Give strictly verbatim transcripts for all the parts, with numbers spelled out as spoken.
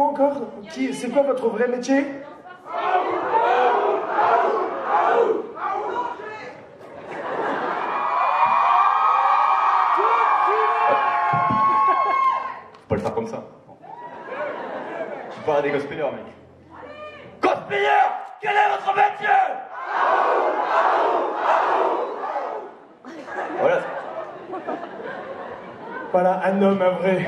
comment encore? Qui, c'est quoi votre vrai métier? Faut pas le faire comme ça. Je suis pas un des cosplayers, mec. Cosplayer! Quel est votre métier? Voilà. Voilà, un homme, un vrai.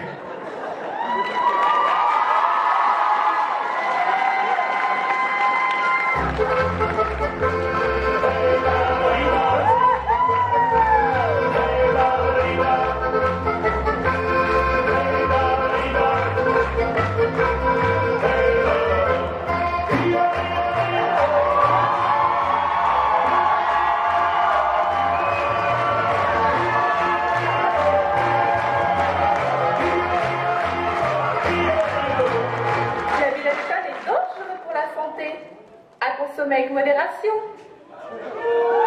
À consommer avec modération.